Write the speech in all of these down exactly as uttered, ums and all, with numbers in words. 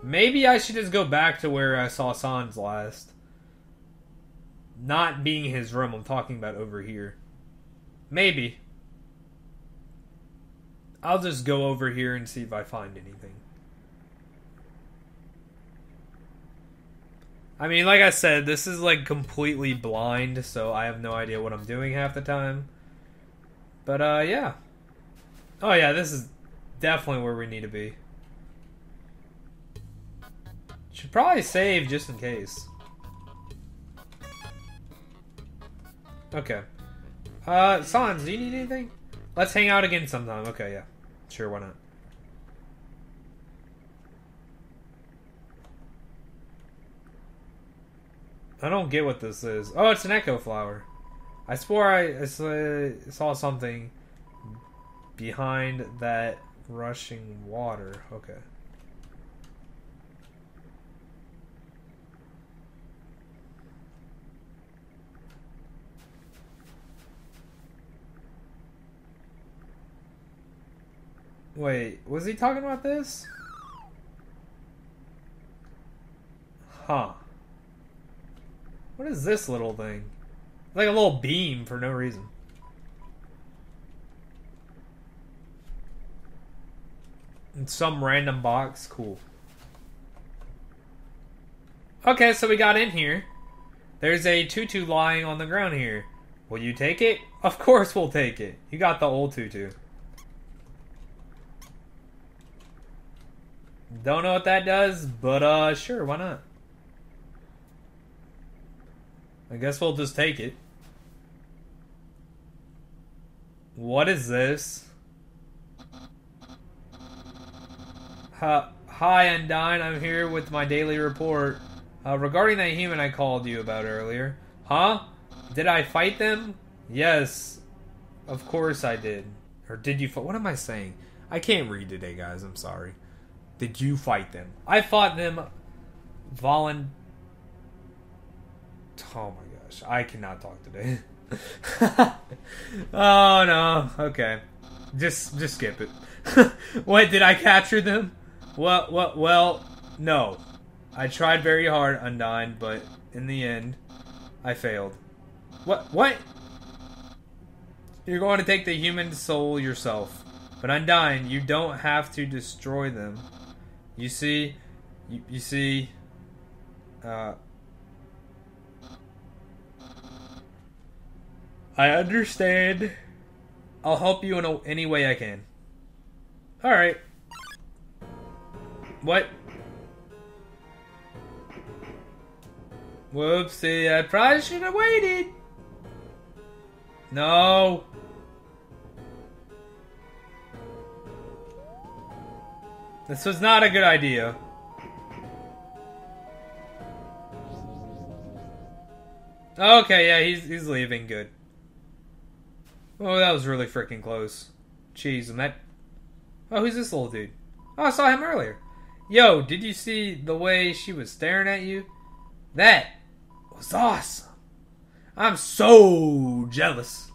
Maybe I should just go back to where I saw Sans last. Not being his room, I'm talking about over here. Maybe. I'll just go over here and see if I find anything. I mean, like I said, this is like completely blind, so I have no idea what I'm doing half the time. But, uh, yeah. Oh, yeah, this is definitely where we need to be. Should probably save just in case. Okay. Uh, Sans, do you need anything? Let's hang out again sometime. Okay, yeah. Sure, why not? I don't get what this is. Oh, it's an echo flower. I swore I, I saw something behind that rushing water. Okay. Wait, was he talking about this? Huh. What is this little thing? Like a little beam for no reason. In some random box? Cool. Okay, so we got in here. There's a tutu lying on the ground here. Will you take it? Of course we'll take it. You got the old tutu. Don't know what that does, but uh, sure, why not? I guess we'll just take it. What is this? Uh, hi, Undyne. I'm here with my daily report. Uh, regarding that human I called you about earlier. Huh? Did I fight them? Yes. Of course I did. Or did you fight? What am I saying? I can't read today, guys. I'm sorry. Did you fight them? I fought them volun... Oh my gosh. I cannot talk today. Oh no. Okay. Just just skip it. What, did I capture them? Well, well, well, no. I tried very hard, Undyne, but in the end, I failed. What? What? You're going to take the human soul yourself. But Undyne, you don't have to destroy them. You see, you, you see, uh, I understand. I'll help you in a, any way I can. Alright. What? Whoopsie, I probably should have waited. No. This was not a good idea. Okay, yeah, he's he's leaving. Good. Oh, that was really freaking close. Jeez, and that... Oh, who's this little dude? Oh, I saw him earlier. Yo, did you see the way she was staring at you? That was awesome. I'm so jealous.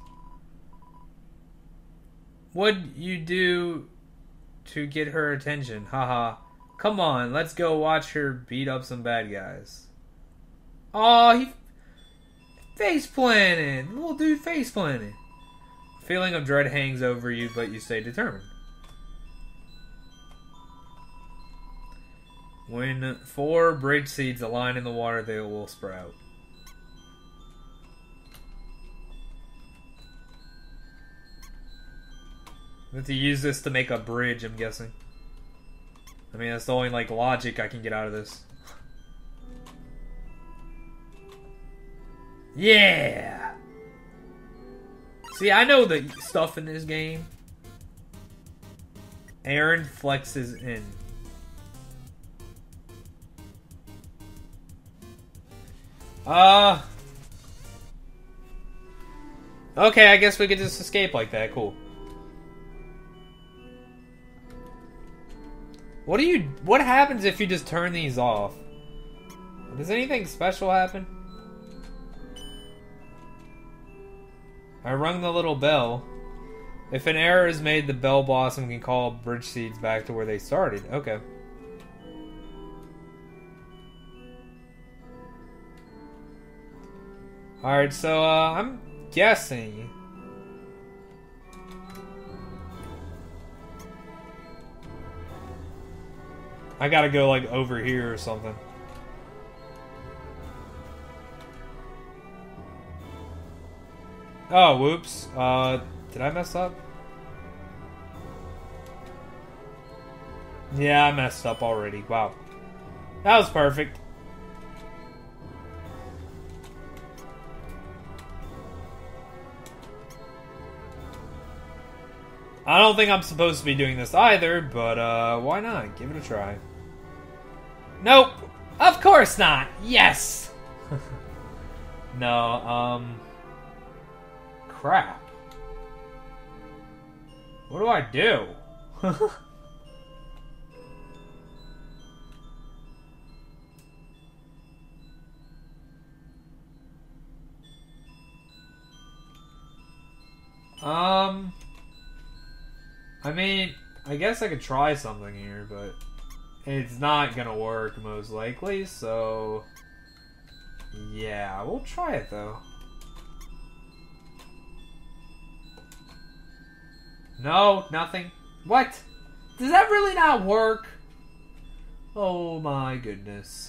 What'd you do to get her attention? Haha. Come on, let's go watch her beat up some bad guys. Oh, he face planted. Little dude face planted. Feeling of dread hangs over you, but you stay determined. When four bridge seeds align in the water, they will sprout. I have to use this to make a bridge, I'm guessing. I mean, that's the only, like, logic I can get out of this. Yeah! See, I know the stuff in this game. Aaron flexes in. Uh... Okay, I guess we could just escape like that. Cool. What do you... What happens if you just turn these off? Does anything special happen? I rung the little bell. If an error is made, the bell blossom can call bridge seeds back to where they started. Okay. Alright, so, uh, I'm guessing... I gotta go, like, over here or something. Oh, whoops. Uh, did I mess up? Yeah, I messed up already. Wow. That was perfect. I don't think I'm supposed to be doing this either, but, uh, why not? Give it a try. Nope! Of course not! Yes! No, um... crap. What do I do? um... I mean, I guess I could try something here, but it's not gonna work most likely, so yeah, we'll try it though. No, nothing. What? Does that really not work? Oh my goodness.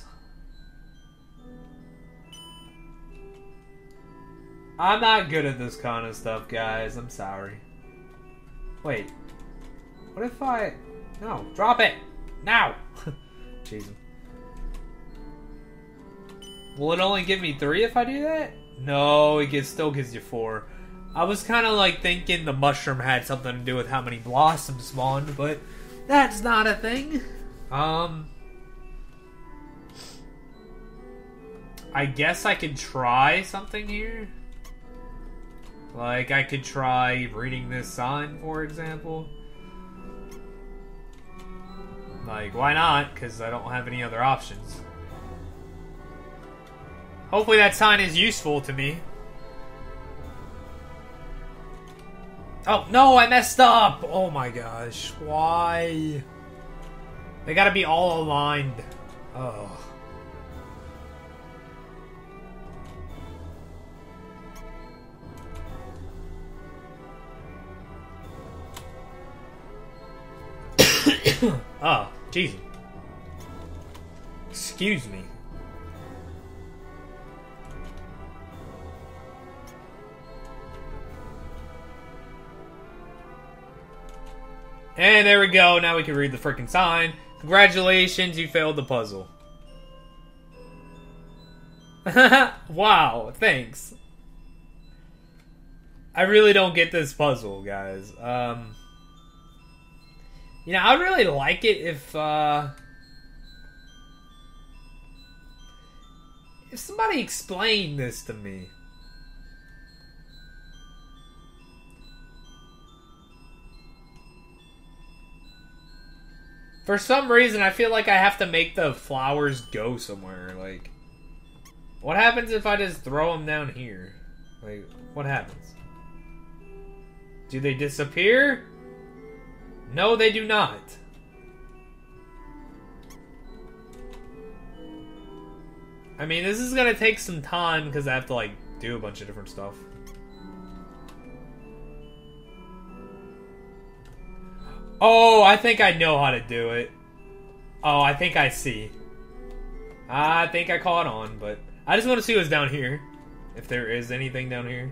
I'm not good at this kind of stuff, guys. I'm sorry. Wait. What if I... No, drop it! Now! Jeez. Will it only give me three if I do that? No, it gives, still gives you four. I was kind of like thinking the mushroom had something to do with how many blossoms spawned, but that's not a thing. Um... I guess I could try something here. Like, I could try reading this sign, for example. Like, why not? Because I don't have any other options. Hopefully that sign is useful to me. Oh, no, I messed up! Oh my gosh, why? They gotta be all aligned. Oh. Ah, oh, jeez. Excuse me. And there we go. Now we can read the freaking sign. Congratulations, you failed the puzzle. Wow, thanks. I really don't get this puzzle, guys. Um... You know, I'd really like it if, uh... if somebody explained this to me. For some reason, I feel like I have to make the flowers go somewhere. Like, what happens if I just throw them down here? Like, what happens? Do they disappear? No, they do not. I mean, this is gonna take some time because I have to, like, do a bunch of different stuff. Oh, I think I know how to do it. Oh, I think I see. I think I caught on, but I just want to see what's down here. If there is anything down here.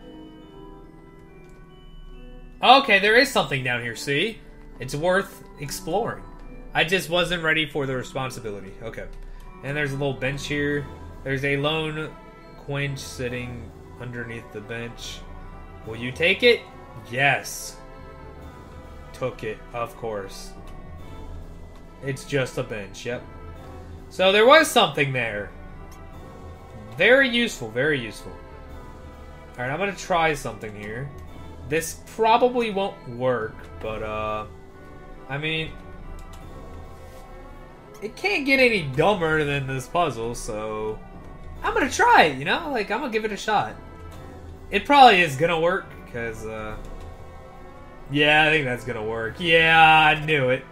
Okay, there is something down here, see? It's worth exploring. I just wasn't ready for the responsibility. Okay. And there's a little bench here. There's a lone quench sitting underneath the bench. Will you take it? Yes. Took it, of course. It's just a bench, yep. So there was something there. Very useful, very useful. Alright, I'm gonna try something here. This probably won't work, but, uh... I mean... it can't get any dumber than this puzzle, so... I'm gonna try it, you know? Like, I'm gonna give it a shot. It probably is gonna work, because, uh... yeah, I think that's gonna work. Yeah, I knew it.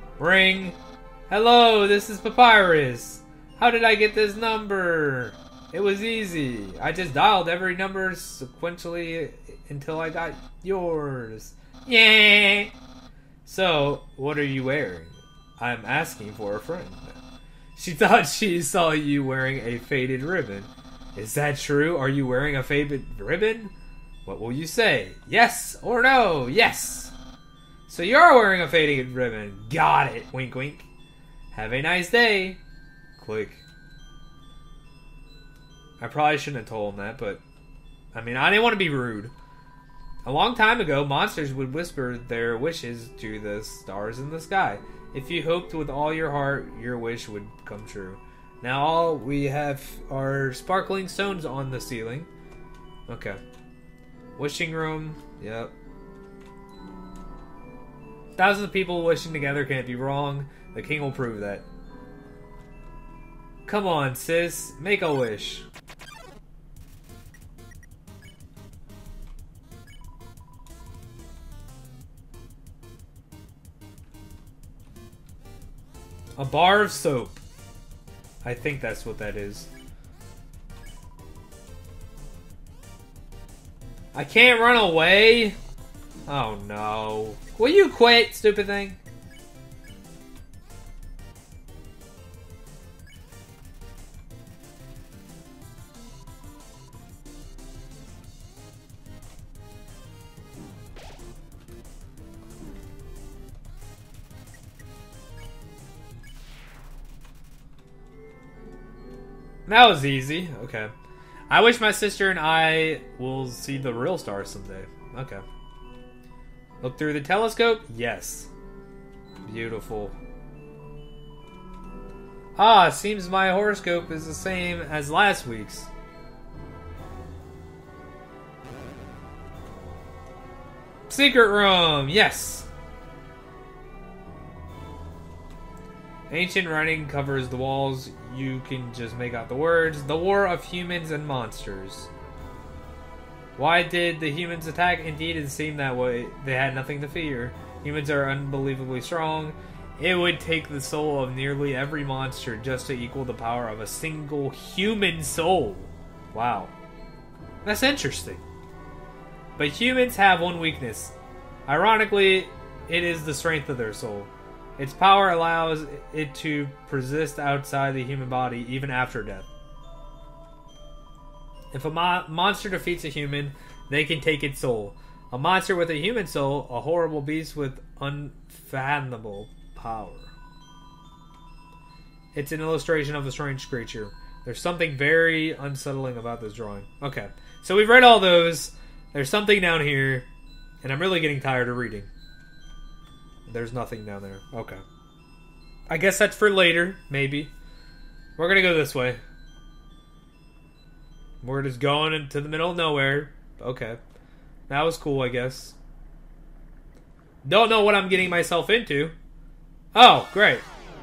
Ring. Hello, this is Papyrus. How did I get this number? It was easy. I just dialed every number sequentially until I got yours. Yeah. So, what are you wearing? I'm asking for a friend. She thought she saw you wearing a faded ribbon. Is that true? Are you wearing a faded ribbon? What will you say? Yes or no? Yes. So you're wearing a faded ribbon. Got it. Wink, wink. Have a nice day. Click. I probably shouldn't have told him that, but... I mean, I didn't want to be rude. A long time ago, monsters would whisper their wishes to the stars in the sky. If you hoped with all your heart, your wish would come true. Now all we have are sparkling stones on the ceiling. Okay. Wishing room. Yep. Thousands of people wishing together can't be wrong. The king will prove that. Come on, sis. Make a wish. A bar of soap. I think that's what that is. I can't run away? Oh no. Will you quit, stupid thing? That was easy. Okay. I wish my sister and I will see the real stars someday. Okay. Look through the telescope? Yes. Beautiful. Ah, seems my horoscope is the same as last week's. Secret room! Yes! Ancient writing covers the walls. You can just make out the words. The war of humans and monsters. Why did the humans attack? Indeed, it seemed that way. They had nothing to fear. Humans are unbelievably strong. It would take the soul of nearly every monster just to equal the power of a single human soul. Wow. That's interesting. But humans have one weakness. Ironically, it is the strength of their soul. Its power allows it to persist outside the human body even after death. If a mo monster defeats a human, they can take its soul. A monster with a human soul, a horrible beast with unfathomable power. It's an illustration of a strange creature. There's something very unsettling about this drawing. Okay, so we've read all those. There's something down here, and I'm really getting tired of reading. There's nothing down there. Okay. I guess that's for later, maybe. We're gonna go this way. We're just going into the middle of nowhere. Okay. That was cool, I guess. Don't know what I'm getting myself into. Oh, great.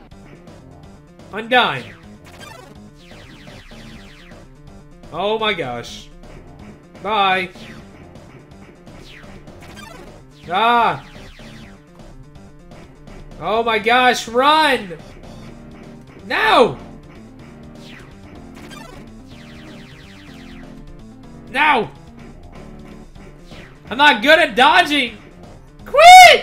Undyne. Oh my gosh. Bye. Ah! Oh my gosh, run! No! No! I'm not good at dodging! Quit!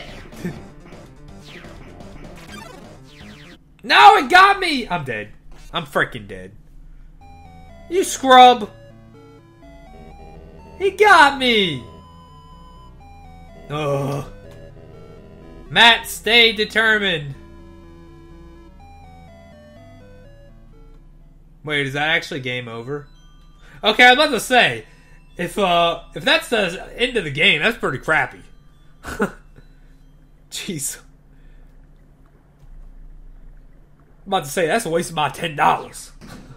No, it got me! I'm dead. I'm freaking dead. You scrub! He got me! Ugh. Matt, stay determined. Wait, is that actually game over? Okay, I was about to say, if uh, if that's the end of the game, that's pretty crappy. Jeez. I'm about to say, that's a waste of my ten dollars.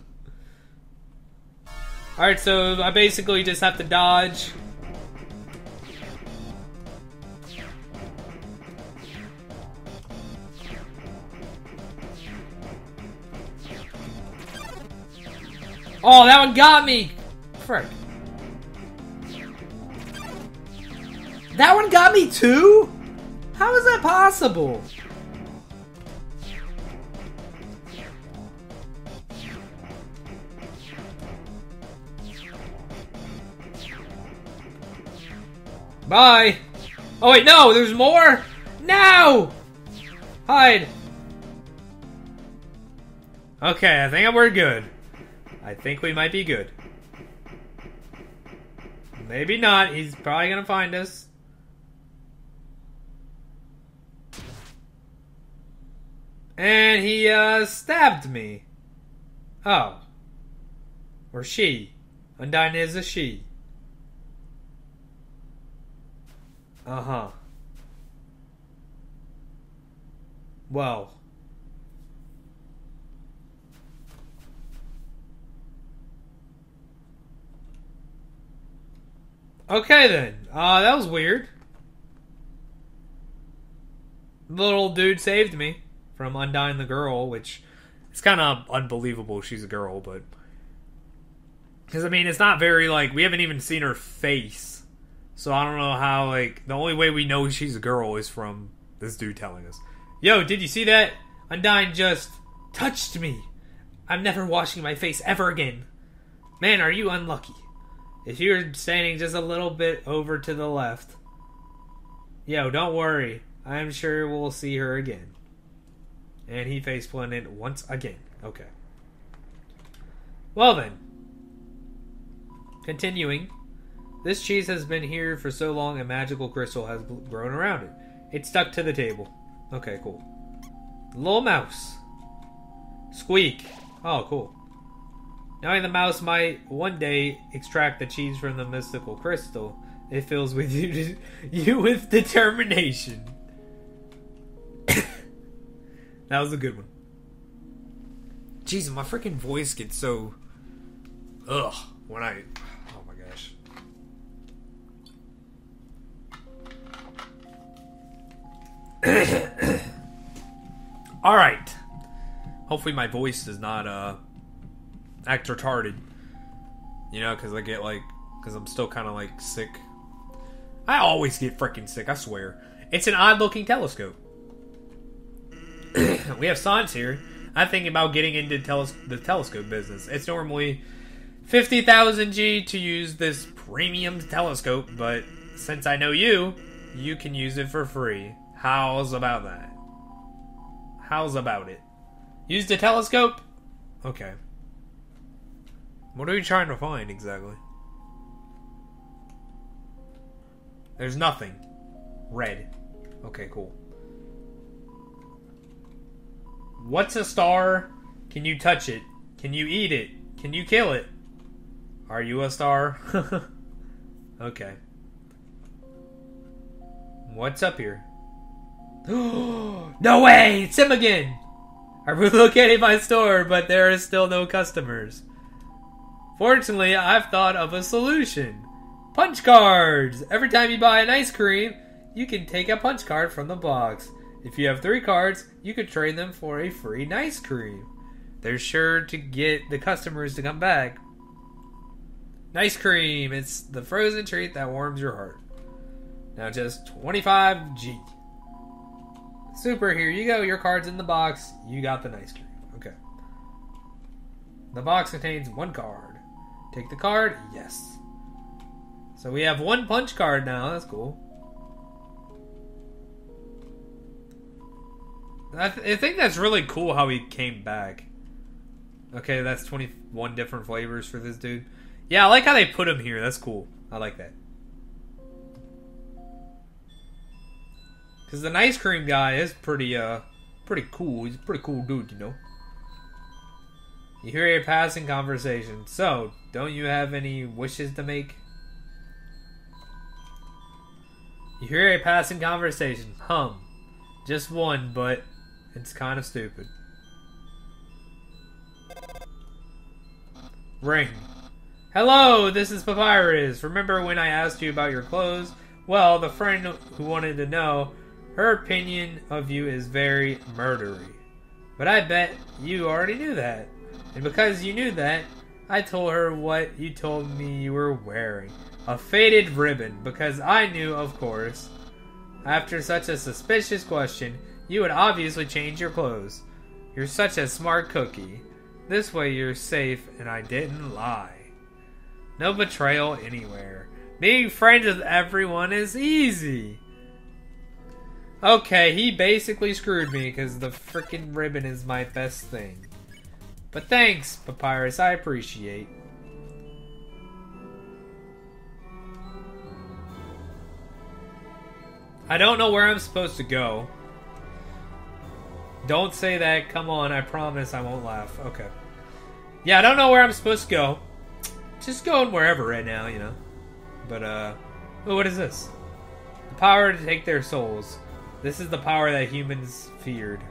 Alright, so I basically just have to dodge. Oh, that one got me! Frick. That one got me too? How is that possible? Bye! Oh wait, no! There's more? No! Hide! Okay, I think we're good. I think we might be good. Maybe not. He's probably gonna find us. And he, uh, stabbed me. Oh. Or she. Undyne is a she. Uh-huh. Well. Okay then. Uh, that was weird. The little dude saved me from Undyne the girl, which is kind of unbelievable she's a girl, but... Because, I mean, it's not very, like, we haven't even seen her face. So I don't know how, like, the only way we know she's a girl is from this dude telling us. Yo, did you see that? Undyne just touched me. I'm never washing my face ever again. Man, are you unlucky. If you're standing just a little bit over to the left. Yo, don't worry. I'm sure we'll see her again. And he faceplanted once again. Okay. Well then. Continuing. This cheese has been here for so long a magical crystal has grown around it. It's stuck to the table. Okay, cool. Little mouse. Squeak. Oh, cool. Knowing the mouse might one day extract the cheese from the mystical crystal, it fills with you, you with determination. That was a good one. Jeez, my freaking voice gets so... Ugh. When I... Oh my gosh. Alright. Hopefully my voice does not, uh... act retarded. You know, because I get, like... Because I'm still kind of, like, sick. I always get freaking sick, I swear. It's an odd-looking telescope. We have Sans here. I'm thinking about getting into teles the telescope business. It's normally fifty thousand G to use this premium telescope, but since I know you, you can use it for free. How's about that? How's about it? Use the telescope? Okay. What are you trying to find exactly? There's nothing. Red. Okay, cool. What's a star? Can you touch it? Can you eat it? Can you kill it? Are you a star? Okay. What's up here? No way! It's him again! I relocated my store, but there are still no customers. Fortunately, I've thought of a solution. Punch cards! Every time you buy an ice cream, you can take a punch card from the box. If you have three cards, you could trade them for a free ice cream. They're sure to get the customers to come back. Ice cream! It's the frozen treat that warms your heart. Now just twenty-five G. Super, here you go. Your card's in the box. You got the ice cream. Okay. The box contains one card. Take the card? Yes. So we have one punch card now. That's cool. I, th I think that's really cool how he came back. Okay, that's twenty-one different flavors for this dude. Yeah, I like how they put him here. That's cool. I like that. Because the ice cream guy is pretty, uh, pretty cool. He's a pretty cool dude, you know. You hear a passing conversation. So, don't you have any wishes to make? You hear a passing conversation. Hum. Just one, but it's kind of stupid. Ring. Hello, this is Papyrus. Remember when I asked you about your clothes? Well, the friend who wanted to know, her opinion of you is very murdery. But I bet you already knew that. And because you knew that, I told her what you told me you were wearing. A faded ribbon, because I knew, of course, after such a suspicious question, you would obviously change your clothes. You're such a smart cookie. This way you're safe, and I didn't lie. No betrayal anywhere. Being friends with everyone is easy. Okay, he basically screwed me because the freaking ribbon is my best thing. But thanks, Papyrus, I appreciate. I don't know where I'm supposed to go. Don't say that, come on, I promise I won't laugh. Okay. Yeah, I don't know where I'm supposed to go. Just going wherever right now, you know. But, uh... oh, what is this? The power to take their souls. This is the power that humans feared.